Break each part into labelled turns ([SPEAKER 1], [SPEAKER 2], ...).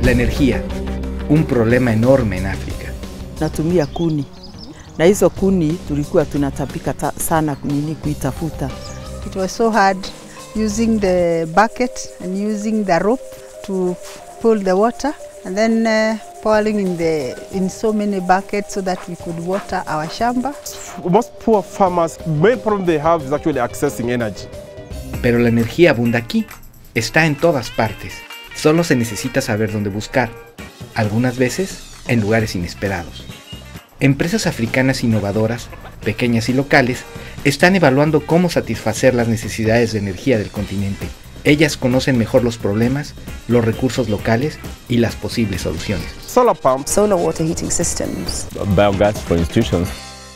[SPEAKER 1] La energía, un problema enorme en África.
[SPEAKER 2] Natumia kuni. Na hizo kuni tulikuwa tunatapika sana kuitafuta.
[SPEAKER 3] It was so hard using the bucket and using the rope to pull the water and then pouring in so many buckets so that we could water our shamba.
[SPEAKER 4] Most poor farmers, the main problem they have is actually accessing energy.
[SPEAKER 1] Pero la energía abunda aquí, está en todas partes. Solo se necesita saber dónde buscar, algunas veces en lugares inesperados. Empresas africanas innovadoras, pequeñas y locales, están evaluando cómo satisfacer las necesidades de energía del continente. Ellas conocen mejor los problemas, los recursos locales y las posibles soluciones.
[SPEAKER 4] Solar pumps,
[SPEAKER 5] solar water heating systems,
[SPEAKER 6] biogas for institutions.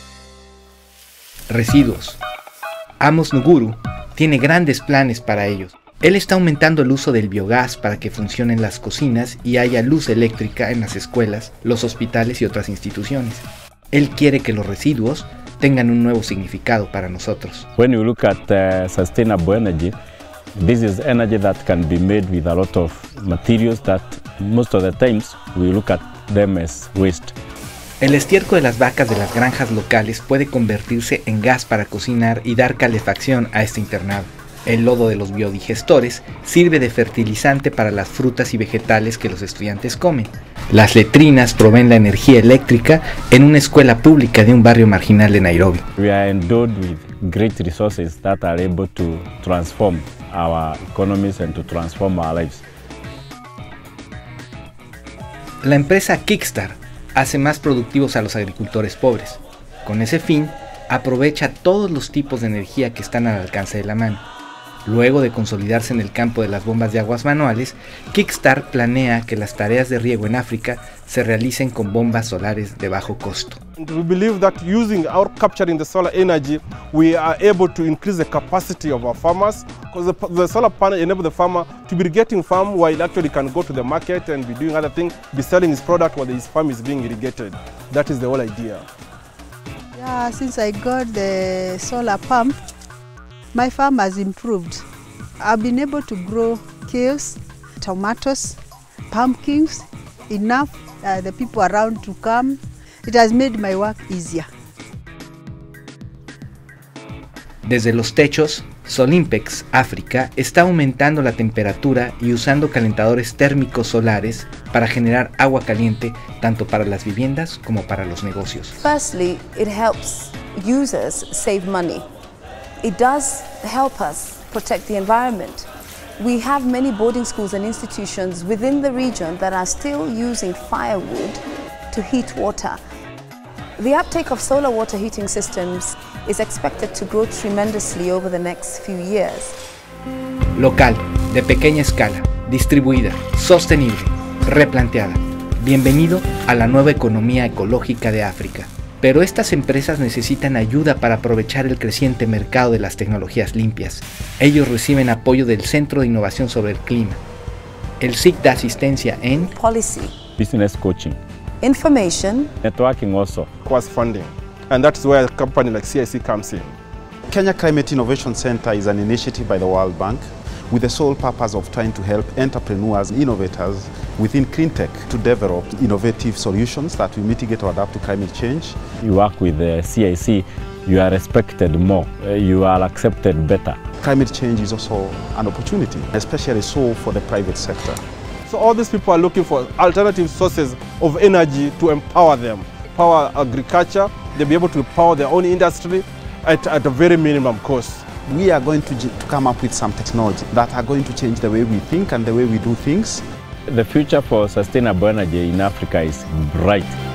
[SPEAKER 1] Residuos. Amos Nguru tiene grandes planes para ellos. Él está aumentando el uso del biogás para que funcione en las cocinas y haya luz eléctrica en las escuelas, los hospitales y otras instituciones. Él quiere que los residuos tengan un nuevo significado para nosotros.
[SPEAKER 6] When you look at sustainable energy, this is energy that can be made with a lot of materials that most of the times we look at them as waste.
[SPEAKER 1] El estiércol de las vacas de las granjas locales puede convertirse en gas para cocinar y dar calefacción a este internado. El lodo de los biodigestores sirve de fertilizante para las frutas y vegetales que los estudiantes comen. Las letrinas proveen la energía eléctrica en una escuela pública de un barrio marginal de Nairobi.
[SPEAKER 6] We are endowed with great resources that are able to transform our economies and to transform our lives.
[SPEAKER 1] La empresa Kickstart hace más productivos a los agricultores pobres. Con ese fin, aprovecha todos los tipos de energía que están al alcance de la mano. Luego de consolidarse en el campo de las bombas de aguas manuales, Kickstart planea que las tareas de riego en África se realicen con bombas solares de bajo costo.
[SPEAKER 4] We believe that using our capturing the solar energy, we are able to increase the capacity of our farmers, because the solar panel enable the farmer to be irrigating farm while actually can go to the market and be doing other things, be selling his product while his farm is being irrigated. That is the whole idea.
[SPEAKER 3] Yeah, since I got the solar pump, my farm has improved. I've been able to grow kales, tomatoes, pumpkins, enough the people around to come. It has made my work easier.
[SPEAKER 1] Desde los techos, Solimpex África está aumentando la temperatura y usando calentadores térmicos solares para generar agua caliente tanto para las viviendas como para los negocios.
[SPEAKER 5] Firstly, it helps users save money. It does help us protect the environment. We have many boarding schools and institutions within the region that are still using firewood to heat water. The uptake of solar water heating systems is expected to grow tremendously over the next few years.
[SPEAKER 1] Local, de pequeña escala, distribuida, sostenible, replanteada. Bienvenido a la nueva economía ecológica de África. Pero estas empresas necesitan ayuda para aprovechar el creciente mercado de las tecnologías limpias. Ellos reciben apoyo del Centro de Innovación sobre el Clima. El SIC da asistencia en
[SPEAKER 5] policy,
[SPEAKER 6] business coaching,
[SPEAKER 5] information,
[SPEAKER 6] networking also,
[SPEAKER 4] course funding, and that's where a company like CIC comes in.
[SPEAKER 7] Kenya Climate Innovation Center is an initiative by the World Bank with the sole purpose of trying to help entrepreneurs, innovators within clean tech to develop innovative solutions that will mitigate or adapt to climate change.
[SPEAKER 6] You work with the CIC, you are respected more, you are accepted better.
[SPEAKER 7] Climate change is also an opportunity, especially so for the private sector.
[SPEAKER 4] So all these people are looking for alternative sources of energy to empower them. Power agriculture, they'll be able to power their own industry at a very minimum cost.
[SPEAKER 7] We are going to come up with some technology that are going to change the way we think and the way we do things.
[SPEAKER 6] The future for sustainable energy in Africa is bright.